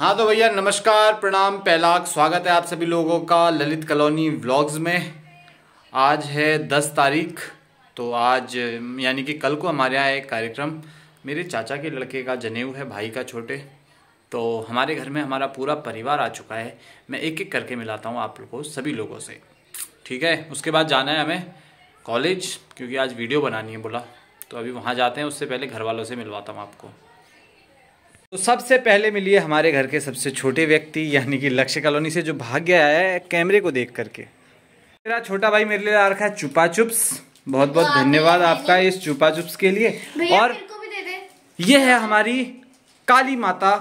हाँ तो भैया नमस्कार प्रणाम पहलाक स्वागत है आप सभी लोगों का ललित कॉलोनी व्लॉग्स में। आज है 10 तारीख। तो आज यानी कि कल को हमारे यहाँ एक कार्यक्रम, मेरे चाचा के लड़के का जनेऊ है, भाई का छोटे। तो हमारे घर में हमारा पूरा परिवार आ चुका है। मैं एक एक करके मिलाता हूँ आप लोगों को सभी लोगों से, ठीक है। उसके बाद जाना है हमें कॉलेज, क्योंकि आज वीडियो बनानी है बोला। तो अभी वहाँ जाते हैं, उससे पहले घर वालों से मिलवाता हूँ आपको। तो सबसे पहले मिलिए हमारे घर के सबसे छोटे व्यक्ति यानी कि लक्ष्य कॉलोनी से, जो भाग गया है कैमरे को देख करके। मेरा छोटा भाई मेरे लिए ला रखा है चुपा चुप्स। बहुत बहुत धन्यवाद आपका इस चुपा चुप्स के लिए। और भी दे दे। ये है हमारी काली माता,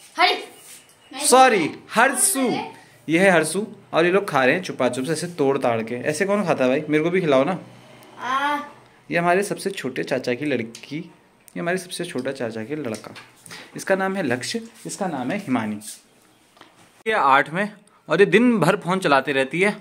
सॉरी हरसू। ये है हरसू और ये लोग खा रहे हैं चुपा चुप्स ऐसे तोड़ ताड़ के। ऐसे कौन खाता है भाई, मेरे को भी खिलाओ ना। ये हमारे सबसे छोटे चाचा की लड़की, ये हमारे सबसे छोटा चाचा के लड़का। इसका नाम है लक्ष्य, इसका नाम है हिमानी। ये 8 में और ये दिन भर फोन चलाते रहती है।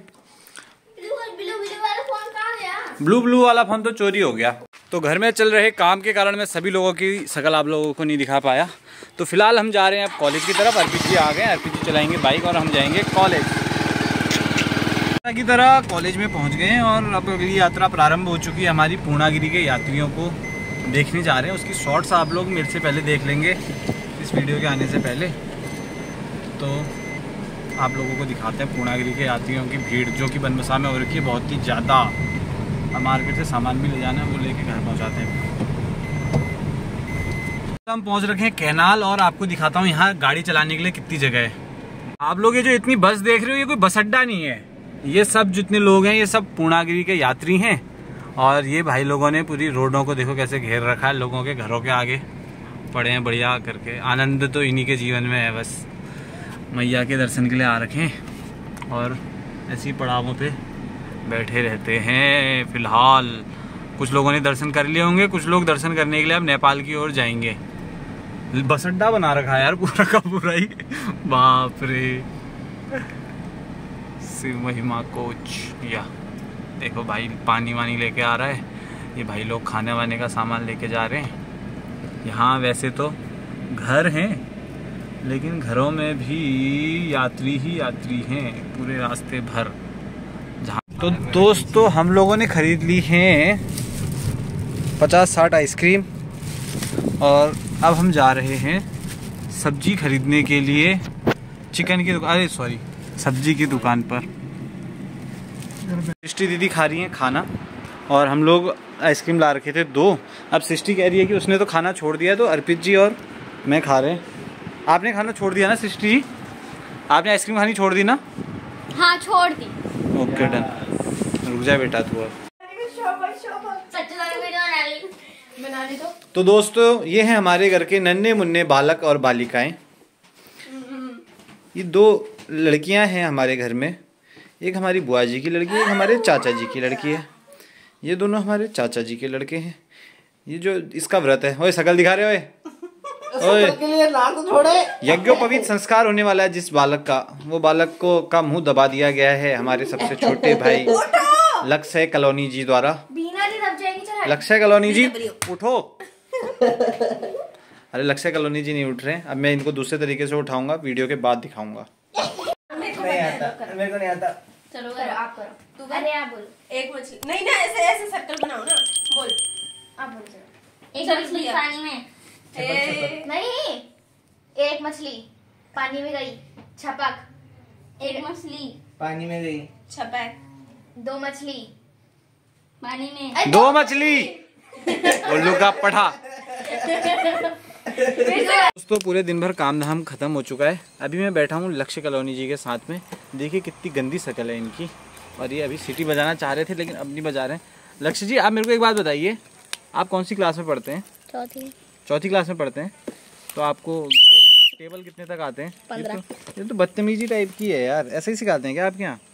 ब्लू वाला फोन तो चोरी हो गया। तो घर में चल रहे काम के कारण मैं सभी लोगों की शकल आप लोगों को नहीं दिखा पाया। तो फिलहाल हम जा रहे हैं अब कॉलेज की तरफ। अर्पित जी आ गए, अर्पित जी चलाएंगे बाइक और हम जाएंगे कॉलेज की तरह। कॉलेज में पहुंच गए हैं और अब अगली यात्रा प्रारंभ हो चुकी है हमारी। पूर्णागिरी के यात्रियों को देखने जा रहे हैं, उसकी शॉर्ट्स आप लोग मेरे से पहले देख लेंगे इस वीडियो के आने से पहले। तो आप लोगों को दिखाते हैं पूर्णागिरी के यात्रियों की भीड़, जो कि बनबसा में हो रखी है बहुत ही ज़्यादा। अब मार्केट से सामान भी ले जाना है, वो लेके घर पहुंचाते हैं। तो हम पहुंच रखे हैं कैनाल और आपको दिखाता हूँ यहाँ गाड़ी चलाने के लिए कितनी जगह है। आप लोग ये जो इतनी बस देख रहे हो, ये कोई बस अड्डा नहीं है। ये सब जितने लोग हैं ये सब पूर्णागिरी के यात्री हैं। और ये भाई लोगों ने पूरी रोडों को देखो कैसे घेर रखा है, लोगों के घरों के आगे पड़े हैं बढ़िया करके। आनंद तो इन्हीं के जीवन में है, बस मैया के दर्शन के लिए आ रखे हैं और ऐसी पड़ावों पे बैठे रहते हैं। फिलहाल कुछ लोगों ने दर्शन कर लिए होंगे, कुछ लोग दर्शन करने के लिए अब नेपाल की ओर जाएंगे। बस अड्डा बना रखा है यार पूरा का पूरा ही, बाप रे। शिव महिमा कोच, या देखो भाई पानी वानी लेके आ रहा है। ये भाई लोग खाने वाने का सामान लेके जा रहे हैं। यहाँ वैसे तो घर हैं, लेकिन घरों में भी यात्री ही यात्री हैं पूरे रास्ते भर। जहाँ तो दोस्तों हम लोगों ने खरीद ली हैं 50-60 आइसक्रीम और अब हम जा रहे हैं सब्जी खरीदने के लिए चिकन की दुकान, अरे सॉरी सब्जी की दुकान पर। सृष्टि दीदी खा रही हैं खाना और हम लोग आइसक्रीम ला रखे थे 2। अब सृष्टि कह रही है कि उसने तो खाना छोड़ दिया, तो अर्पित जी और मैं खा रहे हैं। आपने खाना छोड़ दिया ना सृष्टि जी? आपने आइसक्रीम खानी छोड़ दी ना? हाँ छोड़ दी। ओके डन, रुक जा बेटा तू अब। तो दोस्तों ये है हमारे घर के नन्हे मुन्ने बालक और बालिकाएं। ये 2 लड़कियां हैं हमारे घर में, एक हमारी बुआ जी की लड़की है, एक हमारे चाचा जी की लड़की है। ये दोनों हमारे चाचा जी के लड़के हैं। ये जो इसका व्रत है, ओए शकल दिखा रहे ओए यज्ञोपवीत संस्कार होने वाला है जिस बालक का, वो बालक को का मुंह दबा दिया गया है हमारे सबसे छोटे भाई लक्ष्य कॉलोनी जी द्वारा। लक्ष्य कॉलोनी जी उठो। अरे लक्ष्य कॉलोनी जी नहीं उठ रहे, अब मैं इनको दूसरे तरीके से उठाऊंगा, वीडियो के बाद दिखाऊंगा। नहीं आता, मेरे को नहीं आता। चलो आप करो। तू अरे आप बोल। एक मछली नहीं ना, ऐसे ऐसे सर्कल बनाओ ना। बोल आप बोल। चलो एक मछली पानी में नहीं, एक मछली पानी में गई छपक। एक मछली पानी में गई छपक। 2 मछली पानी में। 2 मछली उल्लू का पठा। दोस्तों पूरे दिन भर काम धाम खत्म हो चुका है। अभी मैं बैठा हूँ लक्ष्य कॉलोनी जी के साथ में। देखिए कितनी गंदी शक्ल है इनकी। और ये अभी सिटी बजाना चाह रहे थे लेकिन अब नहीं बजा रहे हैं। लक्ष्य जी आप मेरे को एक बात बताइए, आप कौन सी क्लास में पढ़ते हैं? चौथी क्लास में पढ़ते हैं। तो आपको टेबल कितने तक आते हैं? 15। ये तो बदतमीजी टाइप की है यार, ऐसे ही सिखाते हैं क्या आपके यहाँ?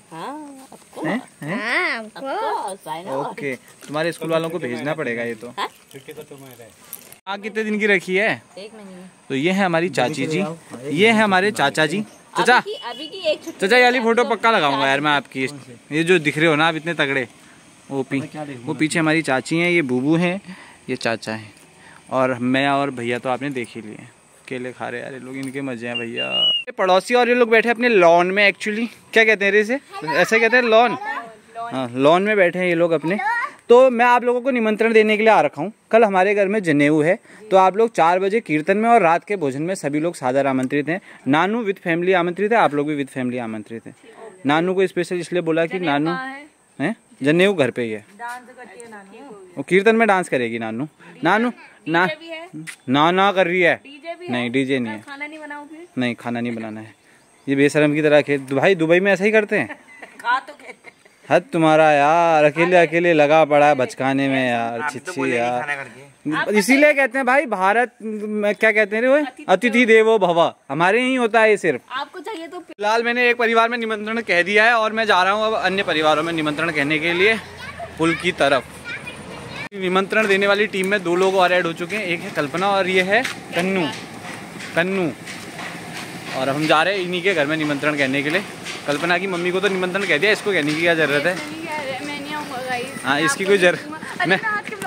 ओके, तुम्हारे स्कूल वालों को भेजना पड़ेगा ये तो। कितने दिन की रखी है? 1 महीने। तो ये है हमारी चाची जी, ये है हमारे चाचा जी। चाचा अभी की एक चाचा ये वाली फोटो पक्का लगाऊंगा यार मैं आपकी। ये जो दिख रहे हो ना आप इतने तगड़े, वो पीछे हमारी चाची हैं, ये बूबू हैं, ये चाचा हैं और मैं और भैया तो आपने देख ही लिए। केले खा रहे हैं यार ये लोग, इनके मजे हैं भैया। पड़ोसी और ये लोग बैठे अपने लॉन में, एक्चुअली क्या कहते हैं इसे, ऐसे कहते हैं लॉन। हाँ, लॉन में बैठे हैं ये लोग अपने। तो मैं आप लोगों को निमंत्रण देने के लिए आ रखा हूँ। कल हमारे घर में जनेऊ है, तो आप लोग 4 बजे कीर्तन में और रात के भोजन में सभी लोग सादर आमंत्रित हैं। नानू विद फैमिली आमंत्रित है, आप लोग भी विद फैमिली आमंत्रित हैं। नानू को स्पेशल इसलिए बोला कि नानू है, जनेऊ घर पे ही है, वो कीर्तन में डांस करेगी नानू। नानू ना कर रही है, नहीं डीजे नहीं है, खाना नहीं बनाऊं फिर? नहीं खाना नहीं बनाना है। ये बेशरम की तरह खेल भाई, दुबई में ऐसा ही करते हैं। हद तुम्हारा यार, अकेले अकेले लगा पड़ा है बचकाने में यार, छिछी यार। इसीलिए कहते हैं भाई भारत में क्या कहते हैं रे, अतिथि देवो भव, हमारे यही होता है ये सिर्फ। आपको चाहिए तो फिलहाल मैंने एक परिवार में निमंत्रण कह दिया है और मैं जा रहा हूँ अब अन्य परिवारों में निमंत्रण कहने के लिए पुल की तरफ। निमंत्रण देने वाली टीम में 2 लोग और ऐड हो चुके हैं, एक है कल्पना और ये है कन्नू। और हम जा रहे हैं इन्हीं के घर में निमंत्रण कहने के लिए। कल्पना की मम्मी को तो निमंत्रण कह दिया, इसको कहने की क्या जरूरत है? हाँ, इसकी कोई जरूरत मैं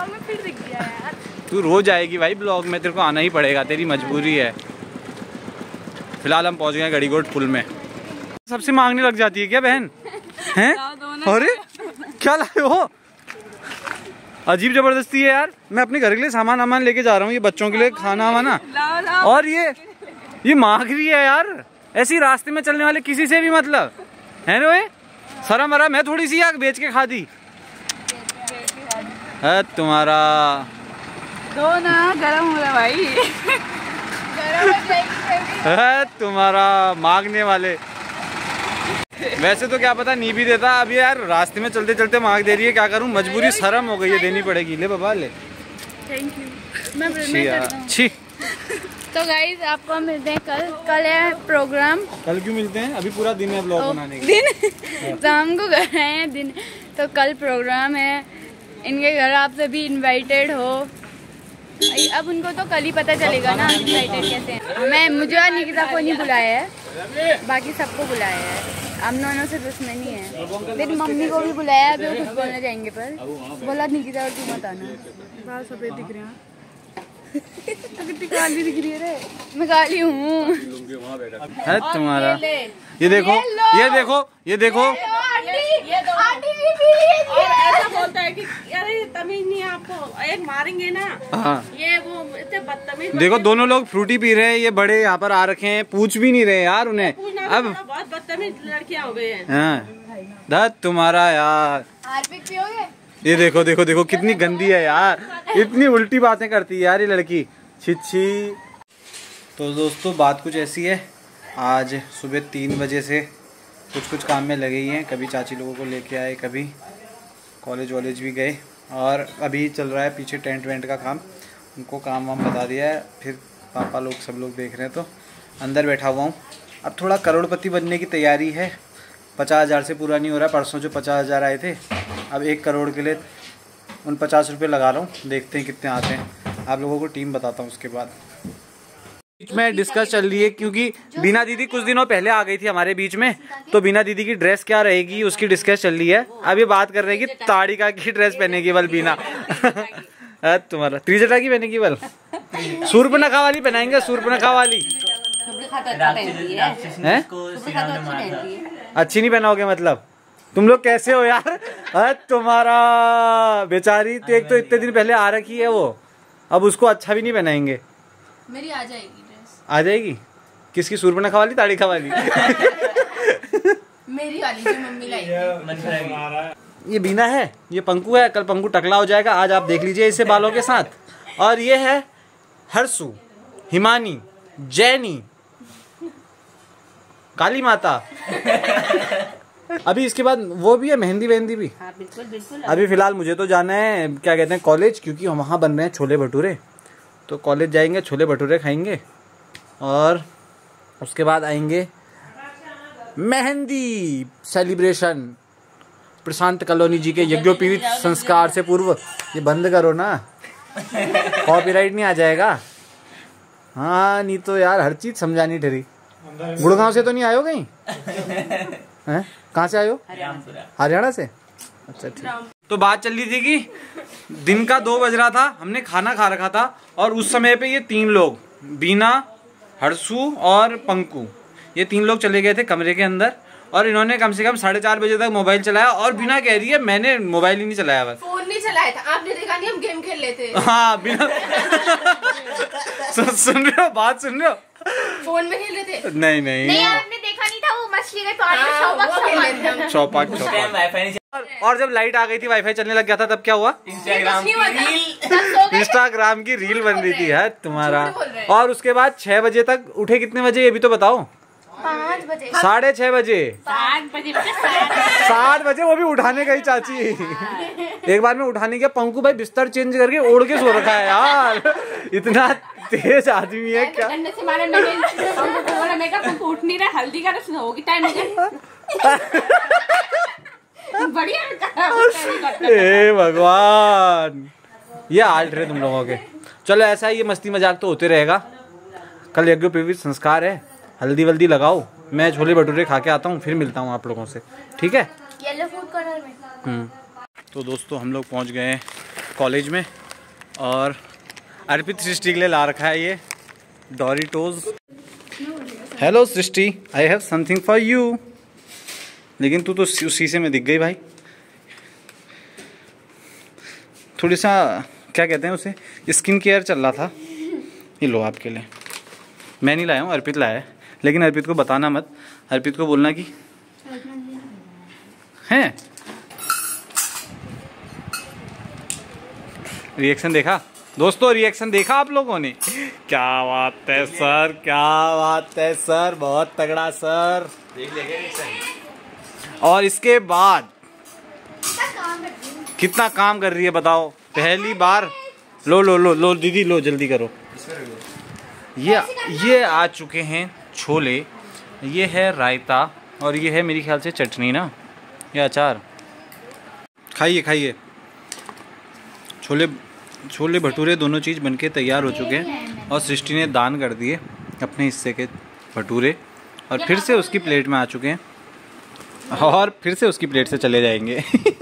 तू रोज आएगी भाई ब्लॉग में, तेरे को आना ही पड़ेगा, तेरी मजबूरी है। फिलहाल हम पहुंच गए गड़ीगोट पुल में। सबसे मांगने लग जाती है क्या बहन? हैं? अरे क्या लाए हो? अजीब जबरदस्ती है यार। मैं अपने घर के लिए सामान लेके जा रहा हूँ, ये बच्चों के लिए खाना वाना, और ये मांग रही है यार। ऐसी रास्ते में चलने वाले किसी से भी मतलब है ना, शर्म आ रहा। मैं थोड़ी सी आग बेच के खा दी है तुम्हारा। दो ना, गरम हो रहा भाई। है तुम्हारा मांगने वाले। वैसे तो क्या पता नहीं भी देता। अब यार रास्ते में चलते चलते मांग दे रही है, क्या करूं, मजबूरी, शर्म हो गई है, देनी पड़ेगी। ले बाबा ले। Thank you. छी। तो गाइज आपको मिलते हैं कल है प्रोग्राम। कल क्यों मिलते हैं? अभी पूरा दिन है ब्लॉग बनाने का। दिन शाम को कर रहे हैं दिन, तो कल प्रोग्राम है इनके घर, आप सभी इनवाइटेड हो। अब उनको तो कल ही पता चलेगा ना इनवाइटेड कैसे हैं। मुझे और निकिता को नहीं बुलाया है, बाकी सबको बुलाया है। हम दोनों से दुश्मनी है। मेरी मम्मी को भी बुलाया, अभी वो कुछ बोलने जाएंगे पर बोला निकिता और तू मत आना। बाल सफेद दिख रहे हैं, तो कितनी काली दिख रही है रे। मैं काली हूँ है तुम्हारा। ये देखो ये देखो ये देखो, ऐसा बोलता है कि अरे तमीज नहीं है आपको, एक मारेंगे ना। हाँ, ये वो इतने बदतमीज। देखो दोनों लोग फ्रूटी पी रहे हैं, ये बड़े यहाँ पर आ रखे हैं, पूछ भी नहीं रहे यार उन्हें। अब बहुत बदतमीज लड़कियां हो गई हैं। हाँ धत तुम्हारा यार। हार्पिक पियोगे? ये देखो देखो देखो कितनी गंदी है यार, इतनी उल्टी बातें करती है यार ये लड़की, छिछी। तो दोस्तों बात कुछ ऐसी है, आज सुबह 3 बजे से कुछ काम में लगे ही हैं। कभी चाची लोगों को लेके आए, कभी कॉलेज वॉलेज भी गए, और अभी चल रहा है पीछे टेंट वेंट का काम। उनको काम वाम बता दिया है, फिर पापा लोग सब लोग देख रहे हैं, तो अंदर बैठा हुआ हूँ। अब थोड़ा करोड़पति बनने की तैयारी है। 50,000 से पूरा नहीं हो रहा। परसों जो 50,000 आए थे, अब 1 करोड़ के लिए उन 50 रुपये लगा रहा हूँ, देखते हैं कितने आते हैं। आप लोगों को टीम बताता हूँ उसके बाद। बीच में डिस्कस चल रही है, क्योंकि बीना दीदी कुछ दिनों पहले आ गई थी हमारे बीच में, तो बीना दीदी की ड्रेस क्या रहेगी उसकी डिस्कस चल रही है। अब ये बात कर रहे हैं कि ताड़िका की ड्रेस पहनेगी बल बीना। तुम्हारा त्रिजटा की पहनेगी बल, सूर्पनखा वाली पहनाएंगे, सूर्पनखा वाली। अच्छी नहीं पहनाओगे मतलब? तुम लोग कैसे हो यार? तुम्हारा बेचारी तो एक तो इतने दिन पहले आ रखी है वो, अब उसको अच्छा भी नहीं पहनाएंगे। मेरी आ जाएगी ड्रेस। आ जाएगी? किसकी, सूर्पनखा वाली ताड़िका वाली? मेरी वाली जो मम्मी लाई। ये बीना है, ये पंकु है। कल पंकु टकला हो जाएगा, आज आप देख लीजिए इसे बालों के साथ। और ये है हर्षु, हिमानी, जैनी, काली माता। अभी इसके बाद वो भी है, मेहंदी वेहंदी भी। हाँ, बिल्कुल बिल्कुल। अभी फिलहाल मुझे तो जाना है, क्या कहते हैं, कॉलेज, क्योंकि वहाँ बन रहे हैं छोले भटूरे। तो कॉलेज जाएंगे, छोले भटूरे खाएंगे, और उसके बाद आएंगे मेहंदी सेलिब्रेशन। प्रशांत कॉलोनी जी के यज्ञोपवीत संस्कार से पूर्व। ये बंद करो ना, कॉपीराइट नहीं आ जाएगा। हाँ नहीं तो यार हर चीज समझानी ठहरी। गुड़गांव से तो नहीं आयो कहीं? हैं? कहाँ से आयो? हरियाणा से। अच्छा ठीक। तो बात चल रही थी कि दिन का 2 बज रहा था, हमने खाना खा रखा था, और उस समय पे ये 3 लोग, बीना, हर्षू और पंकु, ये 3 लोग चले गए थे कमरे के अंदर और इन्होंने कम से कम 4:30 बजे तक मोबाइल चलाया और बिना कह रही है मैंने मोबाइल ही नहीं चलाया, बस फोन नहीं चलाया था। आपने देखा नहीं हम गेम खेल लेते। हाँ बिना सुन रहे हो बात, सुन रहे हो? फोन में खेल लेते। नहीं नहीं यार आपने देखा नहीं था वो मछली के पानी में चौपाट। और जब लाइट आ गई थी वाईफाई चलने लग गया था तब क्या हुआ? इंस्टाग्राम की रील बन रही थी यार तुम्हारा। और उसके बाद 6 बजे तक उठे, कितने बजे ये भी तो बताओ? 5 बजे 6:30 बजे 7 बजे वो भी उठाने गई चाची। एक बार में उठाने गया, पंकु भाई बिस्तर चेंज करके ओढ़ के सो रखा है यार, इतना तेज आदमी है क्या। उठ नहीं रहा, हल्दी का रस्म होगी टाइम बढ़िया। हे भगवान, ये आल्ट रहे तुम लोगों के। चलो ऐसा है, ये मस्ती मजाक तो होते रहेगा। कल यज्ञोपवीत संस्कार है, हल्दी वल्दी लगाओ, मैं छोले भटूरे खा के आता हूँ, फिर मिलता हूँ आप लोगों से, ठीक है? येलो फूड कॉर्नर में। तो दोस्तों हम लोग पहुँच गए हैं कॉलेज में और अर्पित सृष्टि के लिए ला रखा है ये Doritos. Hello Srishti, I have something for you. लेकिन तू तो उस शीशे में दिख गई भाई। थोड़ी सा क्या कहते हैं उसे, स्किन केयर चल रहा था। ये लो आपके लिए, मैं नहीं लाया हूँ, अर्पित लाया है। लेकिन अर्पित को बताना मत, अर्पित को बोलना कि हैं। रिएक्शन देखा दोस्तों, रिएक्शन देखा आप लोगों ने? क्या बात है सर, क्या बात है सर, बहुत तगड़ा सर। देख लेंगे रिएक्शन। और इसके बाद कितना काम कर रही है बताओ, पहली बार। लो लो लो लो दीदी, लो जल्दी करो। ये आ चुके हैं छोले, ये है रायता और ये है मेरी ख्याल से चटनी ना, या अचार। खाइए खाइए। छोले भटूरे दोनों चीज़ बनके तैयार हो चुके हैं और सृष्टि ने दान कर दिए अपने हिस्से के भटूरे और फिर से उसकी प्लेट में आ चुके हैं और फिर से उसकी प्लेट से चले जाएंगे।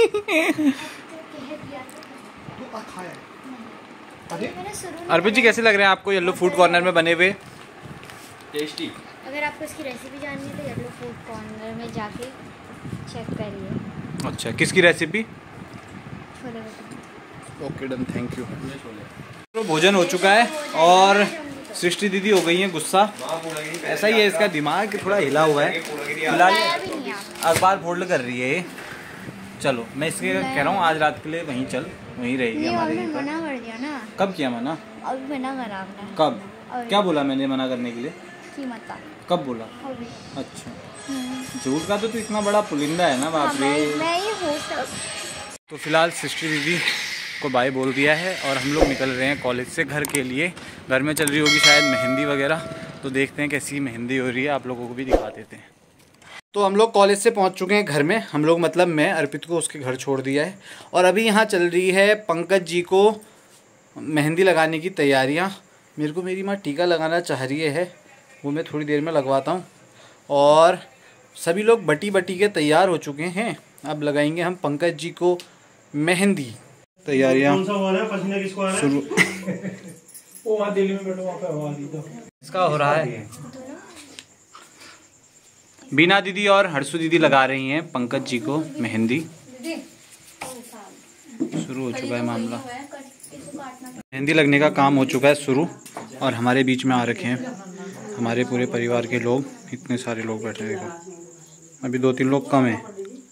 अर्पित जी कैसे लग रहे हैं आपको येलो फूड कॉर्नर में बने हुए? टेस्टी। अगर आपको इसकी रेसिपी जाननी है तो येलो फूड कॉर्नर में जाके चेक करिए। अच्छा, किसकी recipe? Chole bhature. Okay done, thank you. तो भोजन हो चुका है और सृष्टि दीदी हो गई है गुस्सा। ऐसा ही है इसका दिमाग, थोड़ा हिला हुआ है फिलहाल, अखबार फोल्ड कर रही है। चलो मैं इसके कह रहा हूँ आज रात के लिए वहीं चल, वहीं रहेगी हमारे। मना कर दिया ना। कब किया मना? अभी मना करा आपने। कब? क्या बोला मैंने मना करने के लिए? की मत। कब बोला? अभी। अच्छा, झूठ का तो तू इतना बड़ा पुलिंदा है ना बाप रे। मैं ये हो सकता। तो फिलहाल सृष्टि दीदी को बाय बोल दिया है और हम लोग निकल रहे हैं कॉलेज से घर के लिए। घर में चल रही होगी शायद मेहंदी वगैरह, तो देखते हैं कैसी मेहंदी हो रही है, आप लोगों को भी दिखा देते हैं। तो हम लोग कॉलेज से पहुंच चुके हैं घर में। हम लोग मतलब मैं अर्पित को उसके घर छोड़ दिया है और अभी यहाँ चल रही है पंकज जी को मेहंदी लगाने की तैयारियाँ। मेरे को मेरी माँ टीका लगाना चाह रही है, वो मैं थोड़ी देर में लगवाता हूँ। और सभी लोग बटी बटी के तैयार हो चुके हैं, अब लगाएंगे हम पंकज जी को मेहंदी। तैयारियाँ शुरू इसका हो रहा है। बीना दीदी और हर्षु दीदी लगा रही हैं पंकज जी को मेहंदी। शुरू हो चुका है मामला, मेहंदी लगने का काम हो चुका है शुरू। और हमारे बीच में आ रखे हैं हमारे पूरे परिवार के लोग, इतने सारे लोग बैठे हैं। अभी 2-3 लोग कम हैं।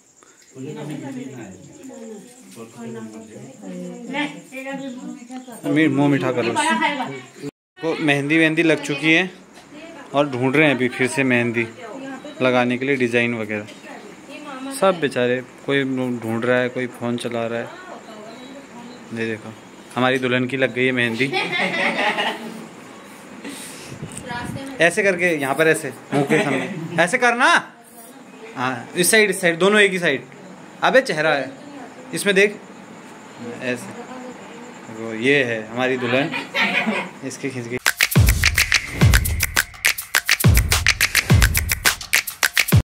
मुँह मीठा करो। तो मेहंदी लग चुकी है और ढूंढ रहे हैं अभी फिर से मेहंदी लगाने के लिए डिज़ाइन वगैरह। सब बेचारे, कोई ढूंढ रहा है, कोई फ़ोन चला रहा है। ये देखो हमारी दुल्हन की लग गई है मेहंदी। ऐसे करके यहाँ पर ऐसे मुंह के सामने ऐसे करना। हाँ इस साइड दोनों एक ही साइड। अबे चेहरा है इसमें देख, ऐसे। वो ये है हमारी दुल्हन, इसके खींच के